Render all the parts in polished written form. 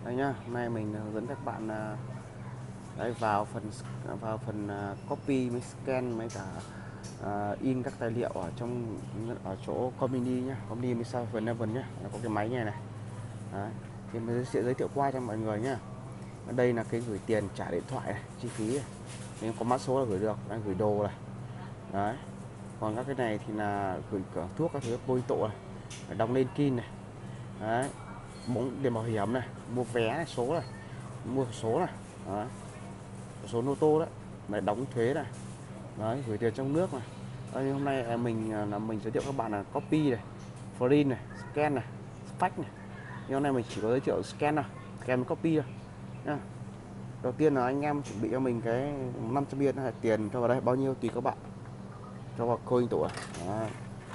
Đây nhá, hôm nay mình hướng dẫn các bạn đấy, vào phần copy với scan với cả in các tài liệu ở chỗ Comini nhá, Comini với sao phần Eleven nhá, nó có cái máy này này. Đấy. Thì mình sẽ giới thiệu qua cho mọi người nhá. Ở đây là cái gửi tiền trả điện thoại này, chi phí này. Nếu có mã số là gửi được, đang gửi đồ này. Đấy. Còn các cái này thì là gửi cả thuốc các thứ bôi tội này, đóng lên kin này. Đấy. Bóng tiền bảo hiểm này, mua vé này, số này, mua số này. Đấy. Số ô tô đấy, này đóng thuế này, đấy, gửi tiền trong nước này. Đây, hôm nay mình giới thiệu các bạn là copy này, print này, scan này, fax này. Nhưng hôm nay mình chỉ có giới thiệu scan thôi, scan copy thôi nhá. Đầu tiên là anh em chuẩn bị cho mình cái 500 yên này, tiền cho vào đây bao nhiêu tùy các bạn, cho vào coin tủ này. Đấy.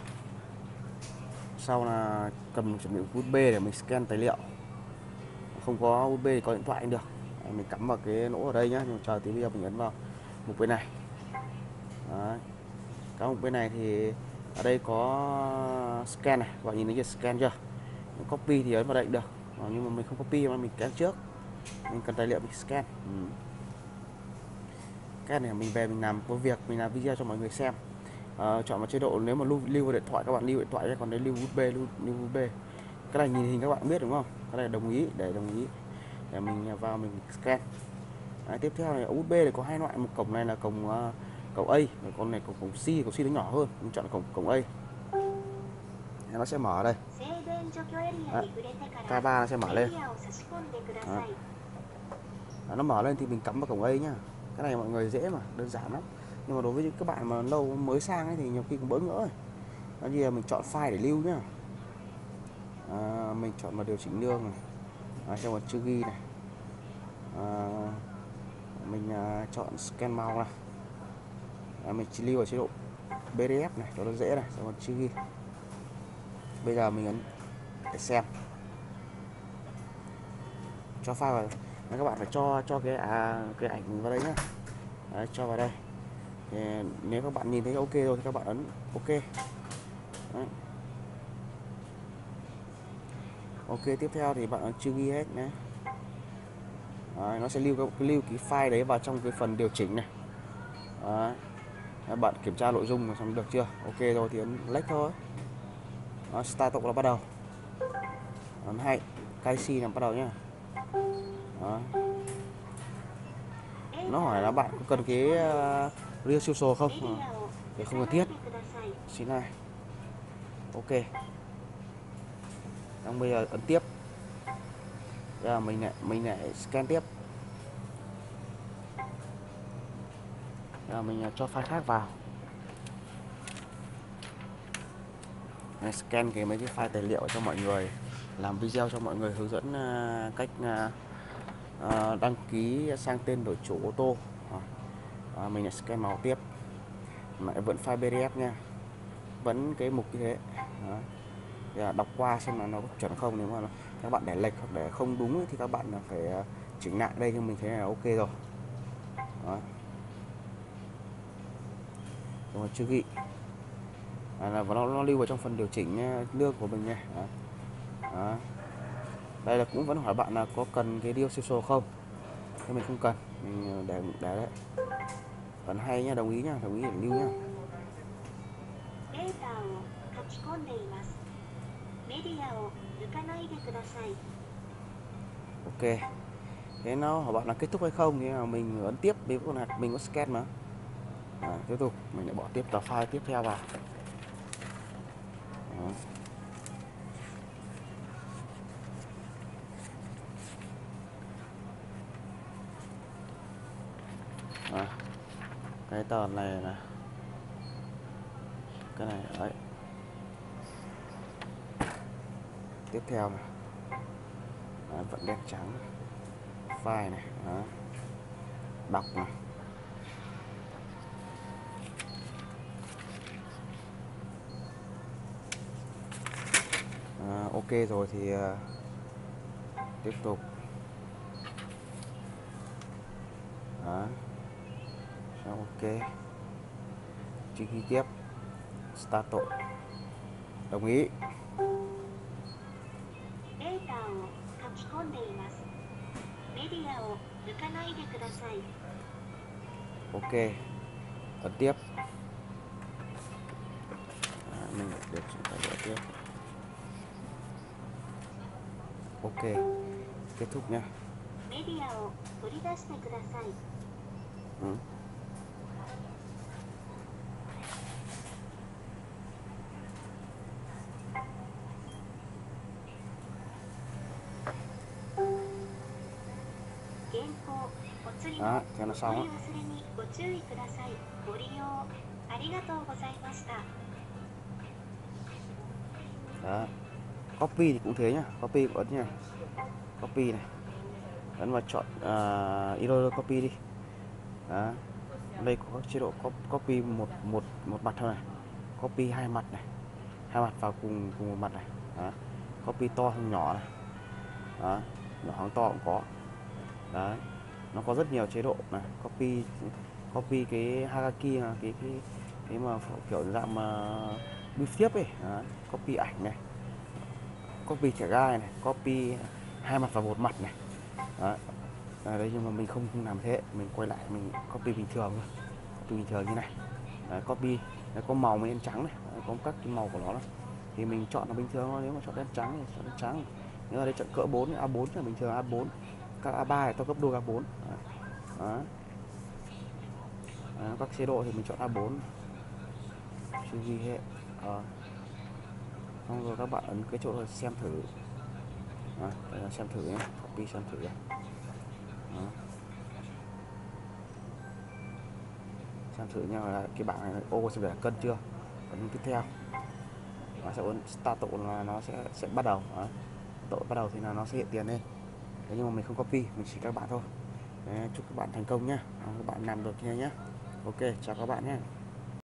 Sau là cầm chuẩn bị USB để mình scan tài liệu, không có USB thì có điện thoại cũng được. Đấy, mình cắm vào cái lỗ ở đây nhá, nhưng mà chờ tí bây giờ mình ấn vào mục bên này. Đấy. Các mục bên này thì ở đây có scan này, các bạn nhìn thấy chưa, scan chưa? Copy thì ấn vào đây cũng được. Nhưng mà mình không copy mà mình scan trước, mình cần tài liệu mình scan. Cái này mình về mình làm có việc, mình làm video cho mọi người xem. Chọn vào chế độ nếu mà lưu vào điện thoại các bạn lưu điện thoại nhé, còn nếu lưu USB lưu USB. Cái này nhìn hình các bạn biết đúng không? Cái này đồng ý, để đồng ý để mình vào mình scan. Đấy, tiếp theo này USB này có hai loại, một cổng này là cổng cổng A, còn này cổng C nó nhỏ hơn, mình chọn cổng A. Nó sẽ mở ở đây. Đấy, K3 nó sẽ mở lên. Đấy. Nó mở lên thì mình cắm vào cổng A nhá. Cái này mọi người dễ mà, đơn giản lắm. Nhưng mà đối với các bạn mà lâu mới sang ấy thì nhiều khi cũng bỡ ngỡ. Đó như là mình chọn file để lưu nhá. Mình chọn vào điều chỉnh lương này, trong một chữ ghi này. Mình chọn scan màu này. Mình chỉ lưu ở chế độ PDF này cho nó dễ này, xong một chữ ghi. Bây giờ mình ấn để xem, cho file vào. Các bạn phải cho cái ảnh vào đây nhá. Đấy, cho vào đây. Thì nếu các bạn nhìn thấy ok rồi thì các bạn ấn ok. Đấy. Ok, tiếp theo thì bạn chưa ghi hết nhé. Đấy, nó sẽ lưu cái file đấy vào trong cái phần điều chỉnh này. Đấy. Bạn kiểm tra nội dung xong được chưa? Ok rồi thì ấn next thôi. Đó, start là bắt đầu. Ấn 2 KC là bắt đầu nhá. Đó. Nó hỏi là bạn có cần cái real social không? Thì không cần thiết. Xin này. Ok. Xong bây giờ ấn tiếp. Bây giờ mình lại scan tiếp. Bây giờ mình cho file khác vào. Scan mấy cái file tài liệu cho mọi người, làm video cho mọi người hướng dẫn cách đăng ký sang tên đổi chủ ô tô. Mình lại scan màu tiếp, lại vẫn file PDF nha, vẫn cái mục như thế. Đó. Đọc qua xem là nó có chuẩn không, nếu mà các bạn để lệch hoặc để không đúng thì các bạn phải chỉnh lại đây, nhưng mình thấy là ok rồi. Đó. Rồi chưa ghi và nó lưu vào trong phần điều chỉnh lương của mình nha. Đó. Đó. Đây là cũng vẫn hỏi bạn là có cần cái deal social không, thì mình không cần, mình để đấy. Vẫn hay nha, đồng ý nhá, đồng ý để lưu nhá. Ok, thế nó hỏi bạn là kết thúc hay không thì là mình ấn tiếp, vì mình có scan mà. Tiếp tục mình lại bỏ tiếp tờ file tiếp theo vào. Đó. Cái tờ này là cái này đấy. Tiếp theo này. Vẫn đen trắng, file này. Đó. Đọc này. Ok rồi thì tiếp tục. Đó. Ok, chỉ ghi tiếp, start đồng ý. Ok, ấn tiếp. Mình được tài liệu tiếp. Ok, kết thúc nha. Ừ. Đó, thế là xong á. Đó. Copy thì cũng thế nhá, copy cũng ấn nha. Copy này. Ấn vào chọn Error copy đi. Đó. Đây có các chế độ copy một mặt thôi này. Copy hai mặt này. Hai mặt vào cùng một mặt này. Đó. Copy to hơn nhỏ này. Đó. Nhỏ hơn to cũng có. Đấy. Nó có rất nhiều chế độ này, copy cái Hagaki, cái mà kiểu dạng mà bưu tiếp ấy. Đấy. Copy ảnh này, copy thẻ gai này, copy hai mặt và một mặt này. Đấy. Đấy, nhưng mà mình không làm thế, mình quay lại mình copy bình thường thôi, copy bình thường như này. Đấy, copy đấy, có màu đen trắng này. Đấy, có các cái màu của nó này. Thì mình chọn là bình thường thôi, nếu mà chọn đen trắng thì chọn đen trắng. Nếu ở đây chọn cỡ 4 A4 là bình thường A4, các A3 thì to gấp đôi A4. Đấy. Đó. Đấy, các chế độ thì mình chọn A4 chưa ghi hệ. Xong rồi các bạn ấn cái chỗ xem thử. Đó, đây là xem thử nhé, copy xem thử. Đó. Xem thử nha, là cái bảng này ô xem là cân chưa. Ấn tiếp theo nó sẽ ấn start tụ là nó sẽ bắt đầu. Đó. Tụ bắt đầu thì là nó sẽ hiện tiền lên. Thế nhưng mà mình không copy, mình chỉ các bạn thôi. Đấy, chúc các bạn thành công nhé, các bạn làm được nha nhé. Ok, chào các bạn nhé.